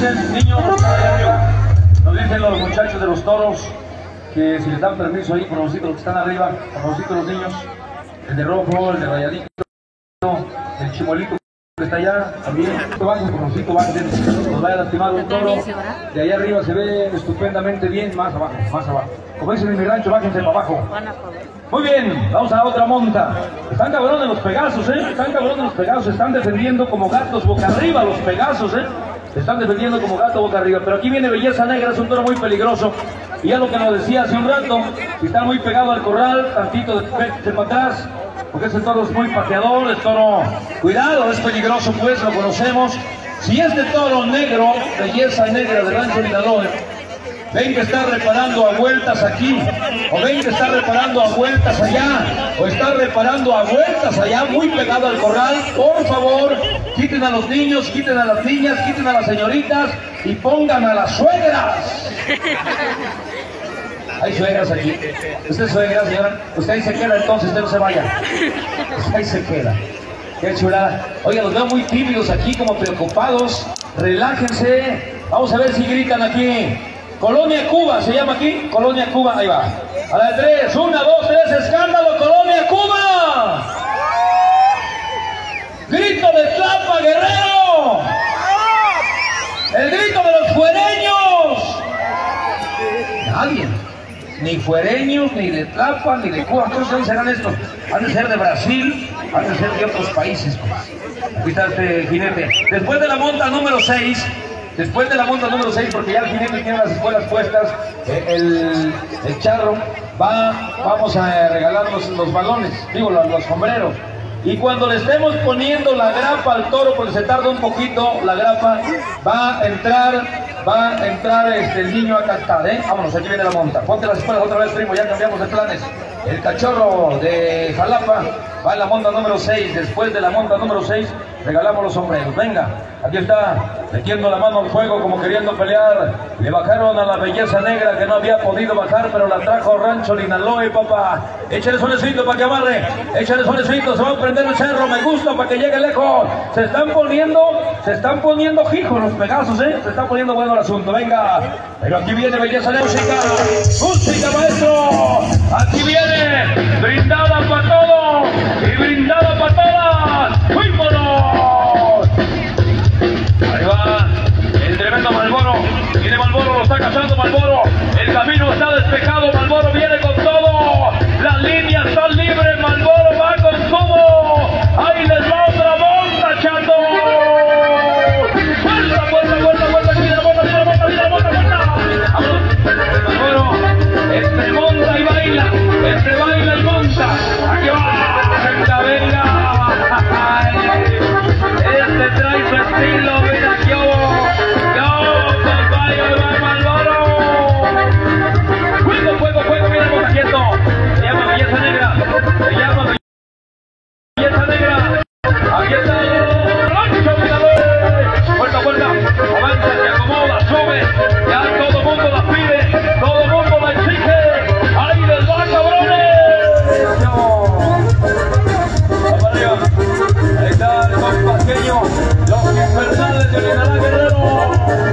dicen, niños, nos dicen los muchachos de los toros que si les dan permiso ahí, por los que están arriba, por los niños, el de rojo, el de rayadito, el chimuelito que está allá, también, bájense, nos vaya a lastimar un toro, de allá arriba se ve estupendamente bien, más abajo, como dicen en mi rancho, bájense para abajo. Muy bien, vamos a otra monta. Están cabrones los Pegasos, están cabrones los Pegasos, están defendiendo como gatos boca arriba los Pegasos, están defendiendo como gato boca arriba, pero aquí viene Belleza Negra, es un toro muy peligroso, y ya lo que nos decía hace un rato, si está muy pegado al corral, tantito de para atrás, porque ese toro es muy pateador, el toro, cuidado, es peligroso pues, lo conocemos. Si este toro negro, Belleza Negra de Rancho Linaloe, ven que está reparando a vueltas aquí, o ven que está reparando a vueltas allá, o está reparando a vueltas allá, muy pegado al corral, por favor, quiten a los niños, quiten a las niñas, quiten a las señoritas y pongan a las suegras. Hay suegras aquí. Usted es suegra, señora. Usted ahí se queda entonces, usted no se vaya. Usted ahí se queda. Qué chulada. Oiga, los veo muy tímidos aquí, como preocupados. Relájense. Vamos a ver si gritan aquí. Colonia Cuba, ¿se llama aquí? Colonia Cuba, ahí va. A la de 3, 1, 2, 3, escándalo, Colonia Cuba. Grito de Tlapa, Guerrero. El grito de los fuereños. Nadie. Ni fuereños, ni de Tlapa, ni de Cuba. ¿Cuántos serán estos? Han de ser de Brasil, han de ser de otros países. Aquí está este jinete. Después de la monta número 6, porque ya el jinete tiene las espuelas puestas, el charro, vamos a regalar los balones, digo, los sombreros. Y cuando le estemos poniendo la grapa al toro, porque se tarda un poquito la grapa, va a entrar el niño a cantar, Vámonos, aquí viene la monta. Ponte las espuelas otra vez, primo, ya cambiamos de planes. El cachorro de Jalapa va en la monta número 6. Después de la monta número 6, regalamos los sombreros. Venga, aquí está, metiendo la mano al fuego como queriendo pelear. Le bajaron a la Belleza Negra que no había podido bajar, pero la trajo Rancho Linaloe, papá. Échale sonecito para que amarre, échale sonecito, se va a prender el cerro, me gusta para que llegue lejos. Se están poniendo hijos los Pegasos, se está poniendo bueno el asunto, venga. Pero aquí viene Belleza Negra, música maestro, aquí viene, brindada para todos y brindada para todas. ¡Fuímonos! Ahí va el tremendo Malboro, viene Malboro, lo está cazando Malboro, el camino está despejado, Malboro viene con todo, las líneas están libres, Malboro va con todo, ahí les va otra monta, chato. Entre monta y baila, entre baila y monta. Aquí va, venga. Este trae su estilo, mira que papá, y va Malboro. Fuego, mira cómo quieto. Se llama Belleza Negra, Aquí está Rancho Linaloe. Vuelta, avanza, se acomoda, sube. Ya todo el mundo la pide, todo el mundo la exige. ¡Ahí les va, cabrones! Vamos arriba. Ahí está el compa pequeño, los infernales de Linaloe Guerrero.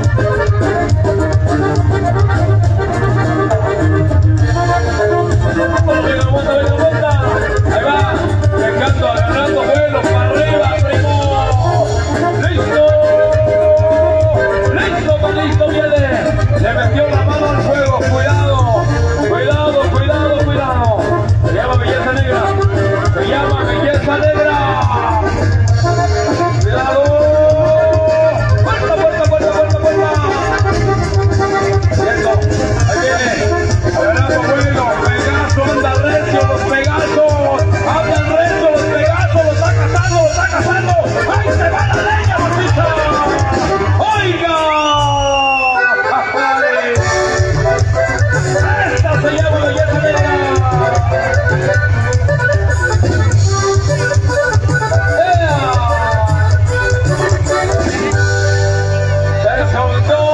Venga, ahí va, dejando, agarrando vuelo para arriba, primo. Listo viene. Le metió la mano al fuego, cuidado. Se llama Belleza Negra. Cuidado. Puerta. Cierto, ahí viene. Agarrando vuelo. Pegaso, anda recio los Pegasos. Lo está cazando. ¡Ahí se va la leña, machista! ¡Oiga! ¡Esta se llama Belleza Negra! ¡Se soltó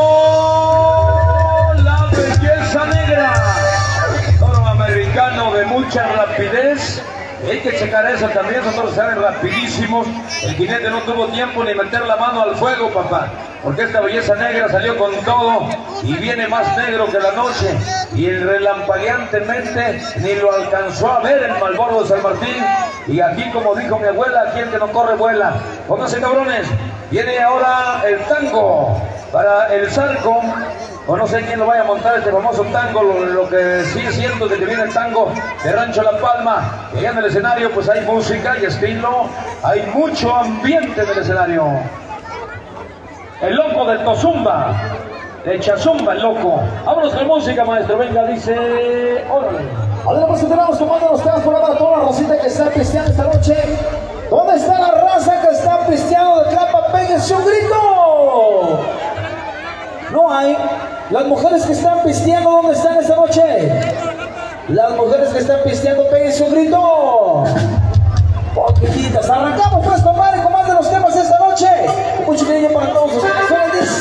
la Belleza Negra! Toro americano de mucha rapidez. Hay que checar eso también, esos toros salen rapidísimos. El jinete no tuvo tiempo ni meter la mano al fuego, papá. porque esta belleza negra salió con todo y viene más negro que la noche, y relampagueantemente ni lo alcanzó a ver el Malboro de San Martín. Y aquí, como dijo mi abuela, aquí el que no corre vuela. Pónganse, cabrones, viene ahora el tango para el Zarco, o no sé quién lo vaya a montar, este famoso tango. Lo que sí es cierto es de que viene el tango de Rancho La Palma, y allá en el escenario pues hay música y estilo, hay mucho ambiente en el escenario. El loco del Tozumba, de Chazumba, el loco. Vámonos con música, maestro, venga, dice, órale. Ahora pues tenemos tomando los temas por la toda la racita que está pisteando esta noche. ¿Dónde está la raza que está pisteando de Tlapa? Péguense un grito. No hay. Las mujeres que están pisteando, ¿dónde están esta noche? Las mujeres que están pisteando, péguense un grito. Poquititas. Arrancamos pues, compadre, con más de los temas esta noche. Mucho cariño para todos ustedes.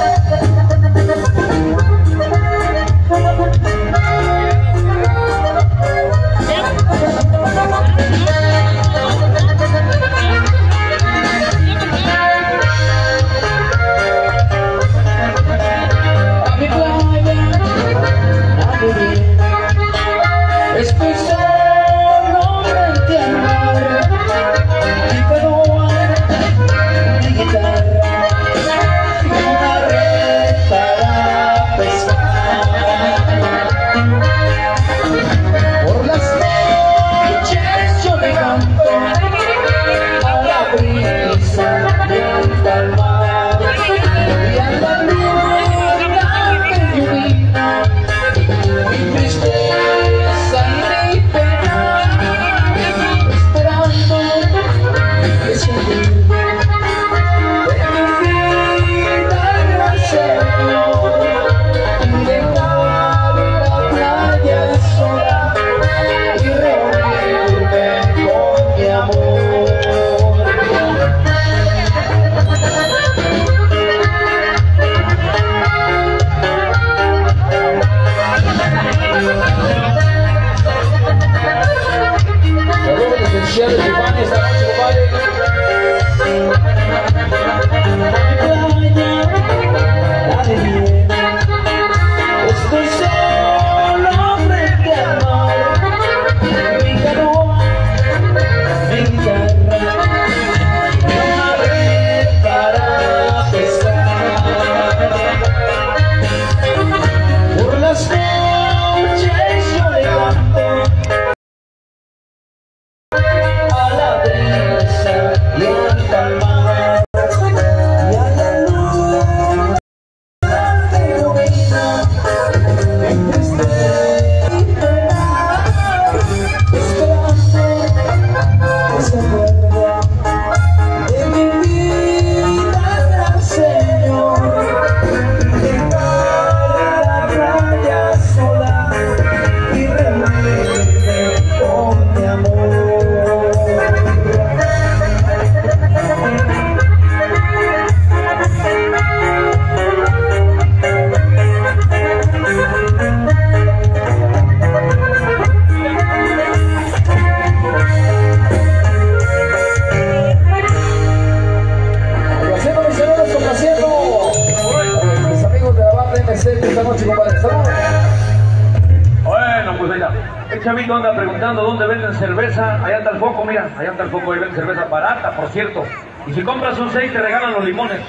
Chavito anda preguntando dónde venden cerveza. Allá está el foco, mira, allá está el foco, ahí venden cerveza barata, por cierto. Y si compras un 6 te regalan los limones.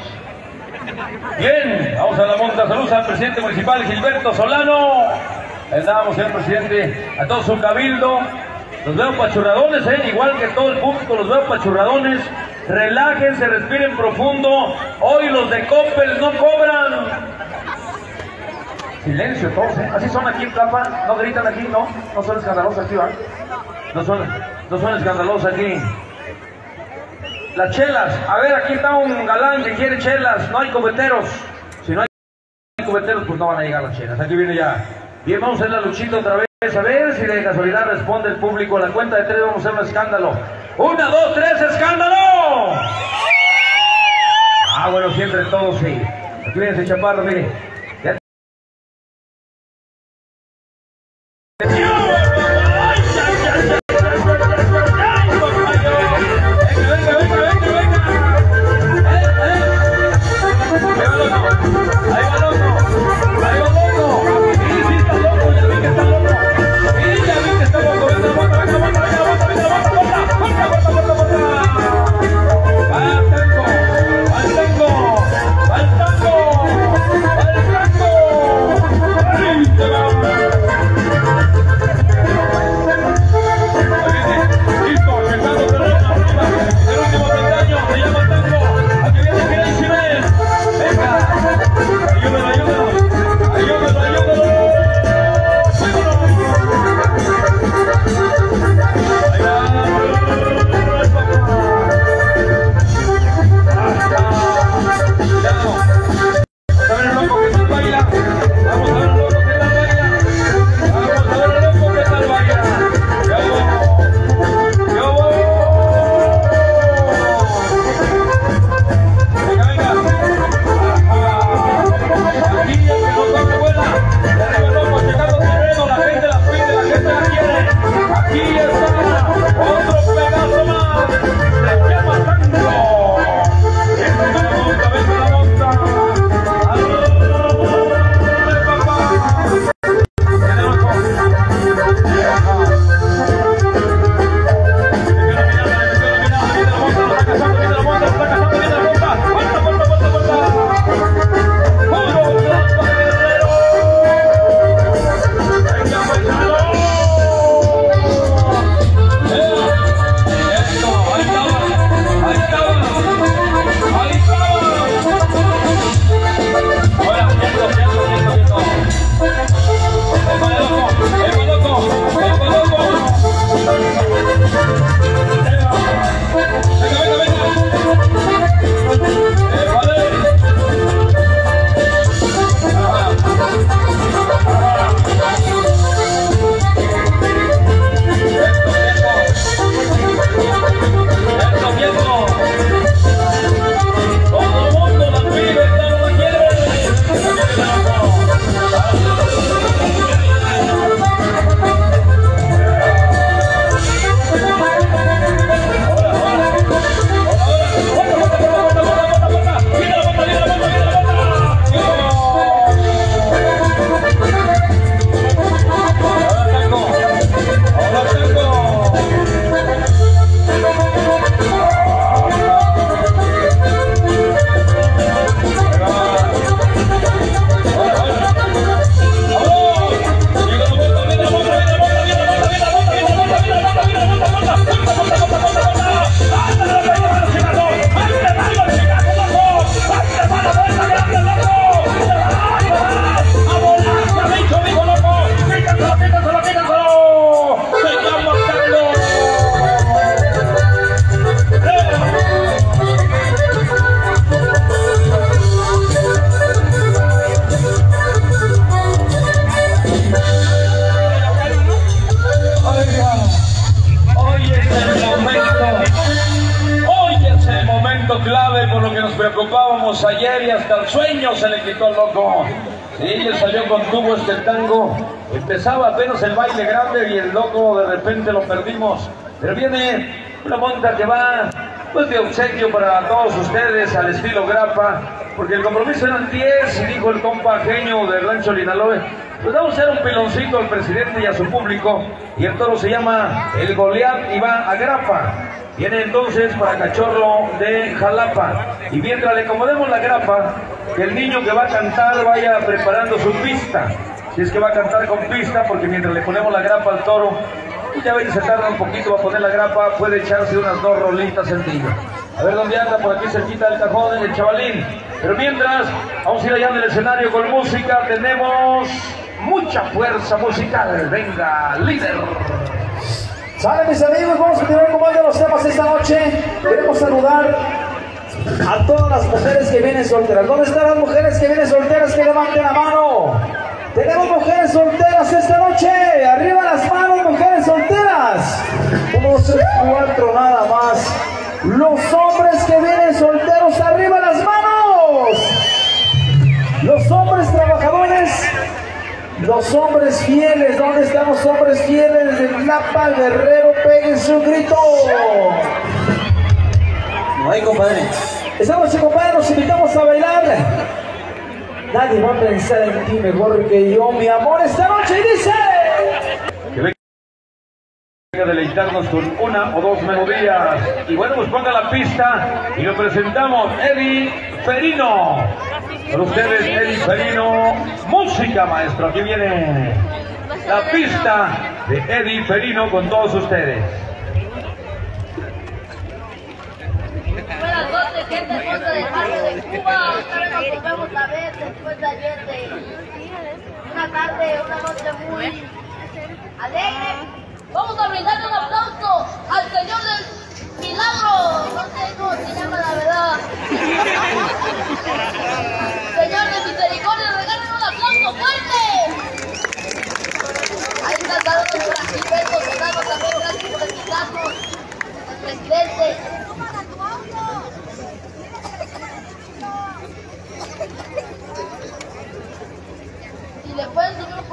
Bien, vamos a la monta. Saludos al presidente municipal Gilberto Solano. Le damos, señor presidente, a todo su cabildo. Los veo pachurradones, igual que todo el público, los veo pachurradones. Relájense, respiren profundo. Hoy los de Coppel no cobran. Silencio todos, así son aquí en Tlapa, no gritan aquí, no son escandalosos aquí, ¿verdad? No son escandalosos aquí. Las chelas, a ver, aquí está un galán que quiere chelas, no hay cobeteros. Si no hay cobeteros, pues no van a llegar las chelas. Aquí viene ya. Bien, vamos a hacer la luchita otra vez, a ver si de casualidad responde el público. A la cuenta de 3 vamos a hacer un escándalo. 1, 2, 3, ¡escándalo! Ah, bueno, siempre todos sí. Aquí viene ese chaparro, mire. sueño se le quitó al loco. Sí, él salió con tubo el tango. Empezaba apenas el baile grande y el loco de repente lo perdimos. Pero viene una monta que va pues de obsequio para todos ustedes al estilo grapa, porque el compromiso eran 10 y dijo el compa Genio del Rancho Linaloe, pues vamos a hacer un piloncito al presidente y a su público, y el toro se llama el Goliat y va a grapa. Viene entonces para Cachorro de Jalapa, y mientras le acomodemos la grapa, que el niño que va a cantar vaya preparando su pista, si es que va a cantar con pista, porque mientras le ponemos la grapa al toro, ya ven, se tarda un poquito para poner la grapa, puede echarse unas 2 rolitas en tiro. A ver dónde anda, por aquí cerquita del cajón, el chavalín. Pero mientras, vamos a ir allá en el escenario con música, tenemos mucha fuerza musical. Venga, líder. Sale, mis amigos, vamos a continuar con más de los temas esta noche. Queremos saludar a todas las mujeres que vienen solteras. ¿Dónde están las mujeres que vienen solteras? Que levanten la mano. Tenemos mujeres solteras esta noche. Arriba las manos, mujeres solteras. 1, 2, 3, 4, nada más. Los hombres que vienen solteros, arriba las manos. Los hombres trabajadores. Los hombres fieles. ¿Dónde están los hombres fieles de Tlapa, Guerrero? Péguense un grito. No hay, compadre. Esta noche, compadre, nos invitamos a bailar. Nadie va a pensar en ti mejor que yo, mi amor, esta noche, dice. Que venga a deleitarnos con 1 o 2 melodías. Y bueno, pues ponga la pista y lo presentamos, Eddie Ferino. Con ustedes, Eddie Ferino. Música, maestro, aquí viene la pista de Eddie Ferino con todos ustedes. Buenas noches, gente hermosa del barrio de Cuba. Otra vez nos volvemos a ver después de ayer de una tarde, una noche muy alegre. Vamos a brindarle un aplauso al Señor del Milagro. No sé cómo se llama, la verdad. Señor de Misericordia, regalen un aplauso fuerte. Ahí están dando por aquí besos, Donado también, gracias por invitarnos. El presidente. Si le pueden subir un